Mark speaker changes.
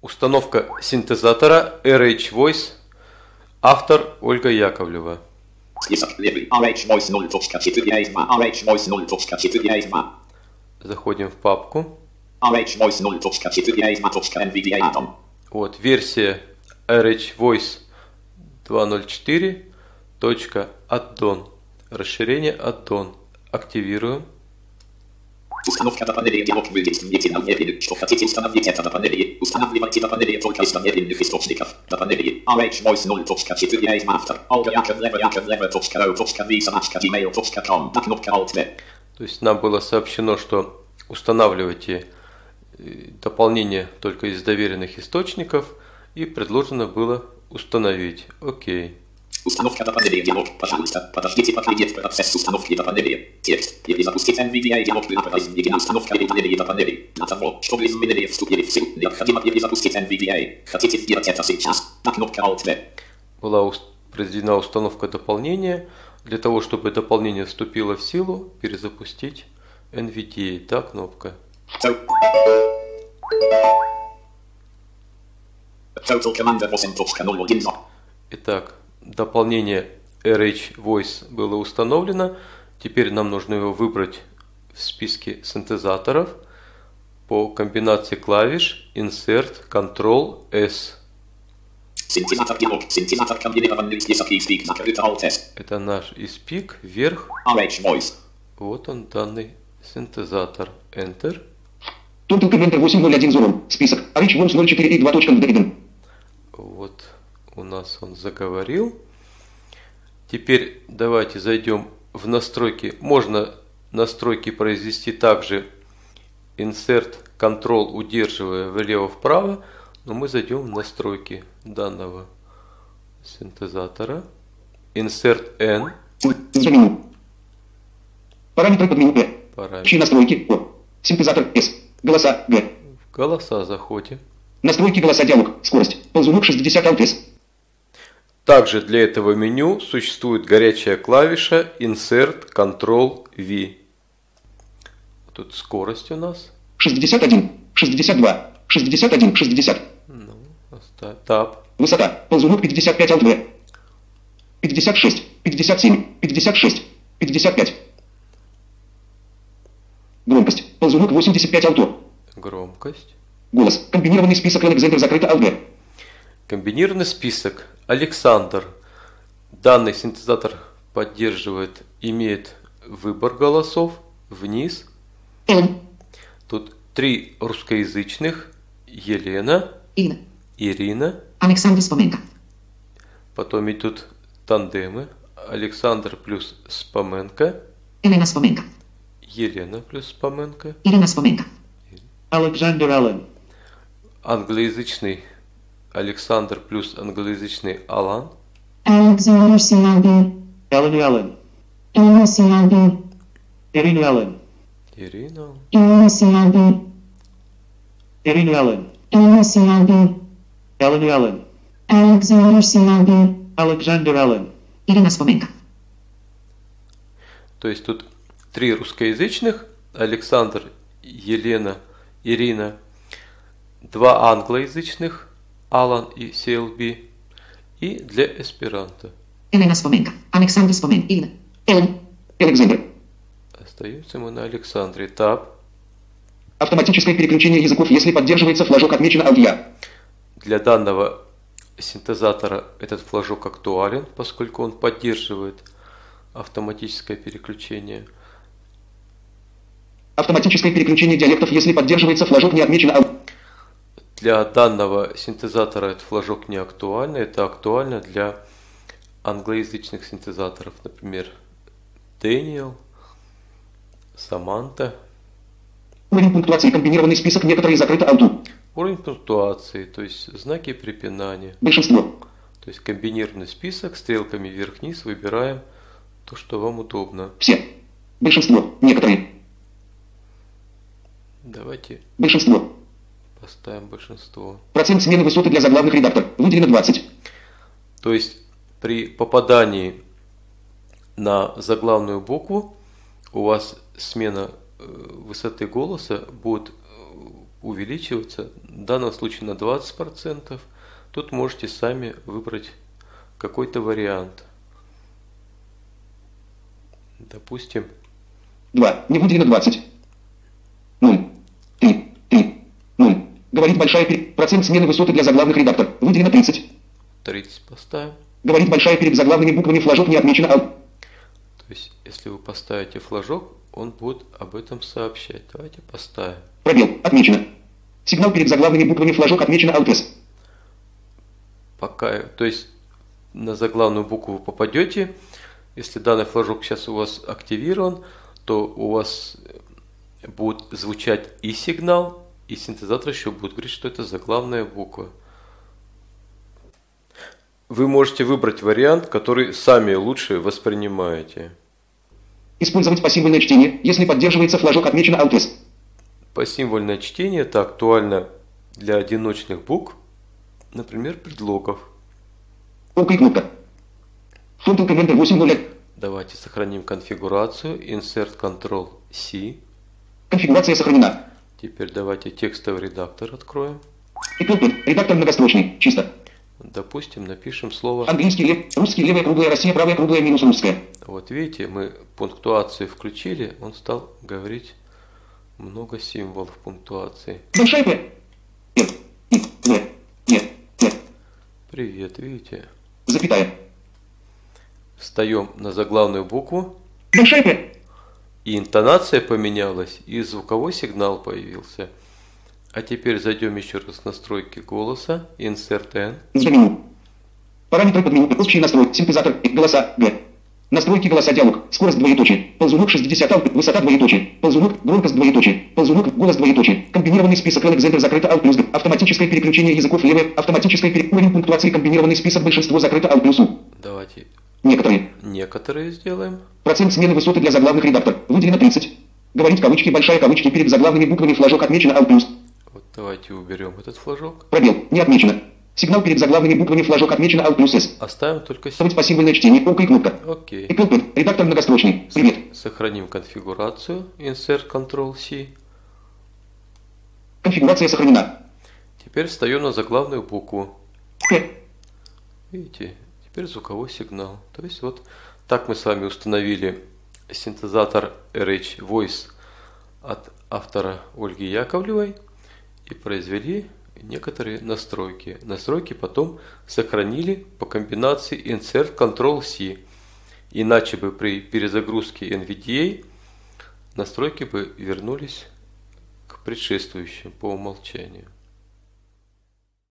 Speaker 1: Установка синтезатора RH Voice. Автор Ольга Яковлева. Заходим в папку. Вот, версия RH Voice 2.04.addon. Расширение addon. Активируем.
Speaker 2: Установка до панели диалог выйдет не что хотите установить это до панели. Устанавливайте до панели только из доверенных источников. До панели RH Voice 0.4 автор. olga.yakovleva.ro.visa.gmail.com. Кнопка Alt-V.
Speaker 1: То есть нам было сообщено, что устанавливайте дополнение только из доверенных источников, и предложено было установить. Окей.
Speaker 2: Установка до панели диалог. Пожалуйста, подождите, пока идет процесс установки до панели. Текст. Перезапустить NVDA диалог была произведена установка до панели до панели. Для того, чтобы изменения вступили в силу, необходимо перезапустить NVDA. Хотите сделать это сейчас? Кнопка Alt-V.
Speaker 1: Была произведена установка дополнения. Для того, чтобы дополнение вступило в силу, перезапустить NVDA. Да, кнопка. Итак, дополнение RH Voice было установлено. Теперь нам нужно его выбрать в списке синтезаторов по комбинации клавиш Insert Ctrl-S.
Speaker 2: Синтезатор диалог. Синтезатор комбинированный список и спик закрыт Alt-S.
Speaker 1: Это наш испик вверх.
Speaker 2: RH Voice.
Speaker 1: Вот он, данный синтезатор. Enter.
Speaker 3: Total Commander 801 Zoom. Список. RH Voice 04 и 2.2.
Speaker 1: Вот у нас он заговорил. Теперь давайте зайдем в настройки. Можно настройки произвести также Insert Ctrl, удерживая влево-вправо. Но мы зайдем в настройки данного синтезатора. Insert N.
Speaker 3: Меню. Параметры под меню P.
Speaker 1: Параметры.
Speaker 3: Настройки O. Синтезатор S. Голоса G.
Speaker 1: В голоса заходим.
Speaker 3: Настройки голоса диалог. Скорость. Ползунок 60 Alt-S.
Speaker 1: Также для этого меню существует горячая клавиша Insert Ctrl-V. Тут скорость у нас.
Speaker 3: 61, 62, 61, 60.
Speaker 1: Ну, Tab.
Speaker 3: Высота. Ползунок 55 Alt-V. 56, 57, 56, 55. Громкость. Ползунок 85 Alt-O.
Speaker 1: Громкость.
Speaker 3: Голос. Комбинированный список Alexander закрыто Alt-V.
Speaker 1: Комбинированный список Александр. Данный синтезатор поддерживает, имеет выбор голосов вниз. Тут 3 русскоязычных. Елена, Ирина.
Speaker 4: Александр Споменко.
Speaker 1: Потом идут тандемы. Александр плюс Споменко.
Speaker 4: Елена Споменко.
Speaker 1: Елена плюс Споменко.
Speaker 4: Ирина Споменко.
Speaker 3: Alexander Allen.
Speaker 1: Англоязычный Александр плюс англоязычный Алан.
Speaker 4: Alexander Синалби.
Speaker 3: Alan Allen.
Speaker 4: Ирина Синалби.
Speaker 3: Irina Allen.
Speaker 1: Ирина.
Speaker 4: Ирина Синалби.
Speaker 3: Irina Allen.
Speaker 4: Ирина Синалби.
Speaker 3: Alan Allen.
Speaker 4: Alexander Синалби.
Speaker 3: Alexander Allen.
Speaker 4: Ирина Споменко.
Speaker 1: То есть тут 3 русскоязычных. Александр, Елена, Ирина. 2 англоязычных. Алан и CLB. И для эсперанто.
Speaker 4: Елена Споменко. Александр Споменко. Ирина. Элен.
Speaker 3: Alexander.
Speaker 1: Остаемся мы на Александре. Tab.
Speaker 3: Автоматическое переключение языков, если поддерживается флажок отмечено Alt-Я.
Speaker 1: Для данного синтезатора этот флажок актуален, поскольку он поддерживает автоматическое переключение.
Speaker 3: Автоматическое переключение диалектов, если поддерживается флажок не отмечено Alt.
Speaker 1: Для данного синтезатора этот флажок не актуальный. Это актуально для англоязычных синтезаторов, например, Дэниел, Саманта.
Speaker 3: Уровень пунктуации комбинированный список, некоторые закрыто Alt-U.
Speaker 1: Уровень пунктуации, то есть знаки препинания.
Speaker 3: Большинство.
Speaker 1: То есть комбинированный список, стрелками вверх-вниз выбираем то, что вам удобно.
Speaker 3: Все. Большинство. Некоторые.
Speaker 1: Давайте
Speaker 3: Большинство.
Speaker 1: поставим большинство.
Speaker 3: Процент смены высоты для заглавных редактор. Выделено 20.
Speaker 1: То есть при попадании на заглавную букву у вас смена высоты голоса будет увеличиваться, в данном случае на 20%. Тут можете сами выбрать какой-то вариант. Допустим,
Speaker 3: 2. Не выделено 20. 0. 3. 0. Говорит большая процент смены высоты для заглавных редактор. Выделено 30.
Speaker 1: 30 поставим.
Speaker 3: Говорит большая перед заглавными буквами флажок не отмечено.
Speaker 1: То есть, если вы поставите флажок, он будет об этом сообщать. Давайте поставим.
Speaker 3: Пробел. Отмечено. Сигнал перед заглавными буквами флажок отмечено Alt-S.
Speaker 1: Пока, то есть, на заглавную букву вы попадете. Если данный флажок сейчас у вас активирован, то у вас будет звучать и сигнал, и синтезатор еще будет говорить, что это заглавная буква. Вы можете выбрать вариант, который сами лучше воспринимаете.
Speaker 3: Использовать пассивное чтение, если поддерживается флажок отмечено Alt-S.
Speaker 1: Пассивное чтение это актуально для одиночных букв, например, предлогов.
Speaker 3: ОК кнопка. Фонт ЛКВНД 8.0.
Speaker 1: Давайте сохраним конфигурацию. Insert Ctrl-C.
Speaker 3: Конфигурация сохранена.
Speaker 1: Теперь давайте текстовый редактор откроем.
Speaker 3: Редактор многострочный. Чисто.
Speaker 1: Допустим, напишем слово...
Speaker 3: Английский, русский, левая круглая, Россия, правая круглая, минус русская.
Speaker 1: Вот видите, мы пунктуацию включили, он стал говорить много символов пунктуации.
Speaker 3: Большая П. Р. И. В. Е. Т.
Speaker 1: Привет, видите?
Speaker 3: Запятая.
Speaker 1: Встаем на заглавную букву.
Speaker 3: Большая П.
Speaker 1: И интонация поменялась, и звуковой сигнал появился. А теперь зайдем еще раз в настройки голоса. Insert N.
Speaker 3: Меню. Параметры под меню. Общий настрой. Синтезатор. Голоса. Г. Настройки голоса диалог. Скорость двоеточие. Ползунок 60 Alt. Высота двоеточие. Ползунок. Громкость двоеточие. Ползунок. Голос двоеточие. Комбинированный список Alexander закрыто Alt плюс Г. Автоматическое переключение языков левое. Автоматическое уровень пунктуации. Комбинированный список большинство закрыто Alt плюс У.
Speaker 1: Давайте
Speaker 3: Некоторые
Speaker 1: сделаем.
Speaker 3: Процент смены высоты для заглавных редактор. Выделено 30. Говорить кавычки большая кавычки перед заглавными буквами флажок отмечено Alt плюс.
Speaker 1: Вот давайте уберем этот флажок.
Speaker 3: Пробел. Не отмечено. Сигнал перед заглавными буквами флажок отмечено Alt плюс S.
Speaker 1: Оставим только
Speaker 3: Пассивное чтение. ОК кнопка.
Speaker 1: Окей.
Speaker 3: Редактор многострочный. Привет.
Speaker 1: Сохраним конфигурацию. Insert Ctrl-C.
Speaker 3: Конфигурация сохранена.
Speaker 1: Теперь встаем на заглавную букву.
Speaker 3: П.
Speaker 1: Видите, теперь звуковой сигнал. То есть вот так мы с вами установили синтезатор RH Voice от автора Ольги Яковлевой и произвели некоторые настройки. Настройки потом сохранили по комбинации Insert Ctrl-C. Иначе бы при перезагрузке NVDA настройки бы вернулись к предшествующим по умолчанию.